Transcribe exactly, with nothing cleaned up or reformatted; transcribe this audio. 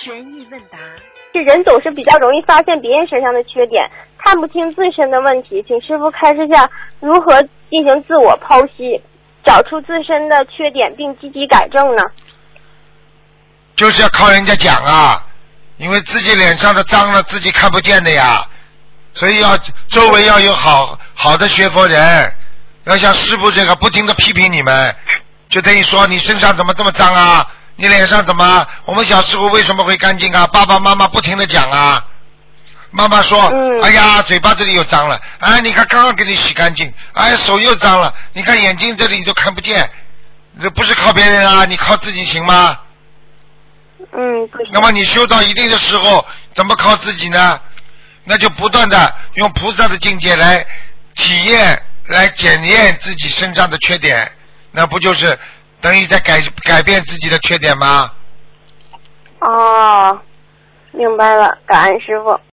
悬疑问答。 这人总是比较容易发现别人身上的缺点，看不清自身的问题，请师父开示下如何进行自我剖析，找出自身的缺点并积极改正呢？ 就是要靠人家讲啊，因为自己脸上的脏了自己看不见的呀，所以要周围要有好好的学佛人，要像师父这个不停的批评你们，就等于说你身上怎么这么脏啊，你脸上怎么，我们小时候为什么会干净啊，爸爸妈妈不停的讲啊，妈妈说、嗯、哎呀嘴巴这里又脏了，哎你看刚刚给你洗干净，哎手又脏了，你看眼睛这里你都看不见，这不是靠别人啊，你靠自己行吗？ 嗯，不行。 那么你修到一定的时候怎么靠自己呢？那就不断的用菩萨的境界来体验，来检验自己身上的缺点，那不就是等于在改改变自己的缺点吗？ 哦，明白了，感恩师父。